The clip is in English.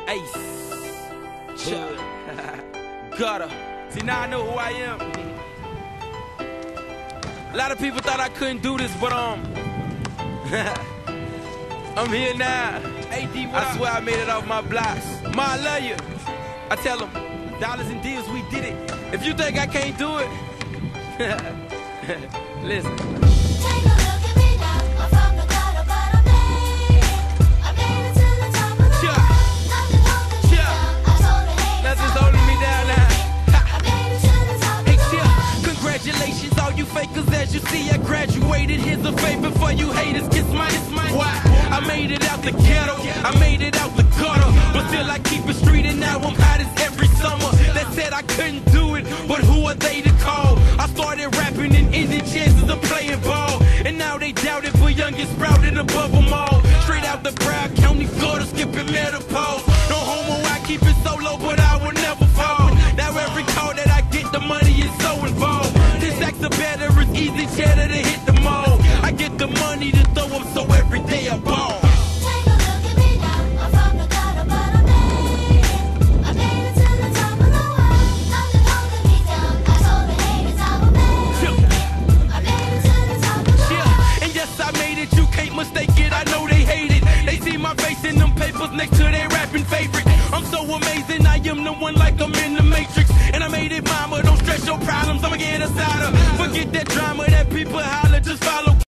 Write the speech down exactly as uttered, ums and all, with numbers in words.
Ace. Chuck. Gutter. See, now I know who I am. A lot of people thought I couldn't do this, but um, I'm here now. A D, I swear I made it off my blocks. Ma, I love you. I tell them, dollars and deals, we did it. If you think I can't do it, listen. Take a look at me now. I'm from the gutter, but I made it. I made it to the top of the Yeah. Nothing holding me Yeah. down. I told the haters Nothing's I'm holding me down now. I made it to the top of Hey, the yeah. Congratulations, all you fakers. As you see, I graduated. Here's a favor for you haters. Kiss my, kiss my. Why? I made it out the ghetto. I made it out the gutter. But still, I keep it street, and now I'm hot as every summer. They said I couldn't do it, but who are they to call? I started rapping and ended chances of playing ball. And now they doubt it, but youngest sprouted above them all. Straight out the Broward County gutter, skipping menopause. No homo, I keep it solo, but I will never fall. Now every call that I get, the money is so involved. This acts are better, it's easy cheddar to hit the mall. I get the money to throw them, so every day I ball. Take a look at me now. I'm from the gutter, but I made it. I made it to the top of the world. Nothing holding me down. I told the haters I would make it. I made it to the top of the world. Yeah, and yes, I made it, you can't mistake it. I know they hate it. They see my face in them papers next to their rapping favorite. I'm so amazing, I am the one like I'm in the Matrix. And I made it, mama, don't stress your problems, I'ma get us out of. Forget that drama that people holler, just follow.